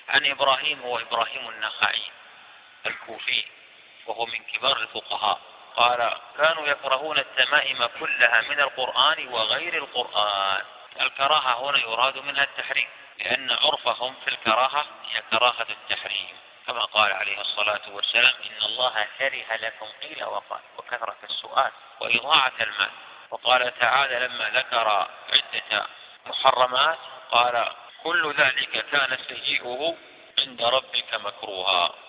عن إبراهيم، هو إبراهيم النخعي الكوفي وهو من كبار الفقهاء، قال كانوا يكرهون التمائم كلها من القرآن وغير القرآن. الكراهة هنا يراد منها التحريم، لأن عرفهم في الكراهة هي كراهة التحريم، كما قال عليه الصلاة والسلام إن الله كره لكم قيل وقال وكثرة السؤال وإضاعة المال. وقال تعالى لما ذكر عدة محرمات قال كل ذلك كان سيئه عند ربك مكروها.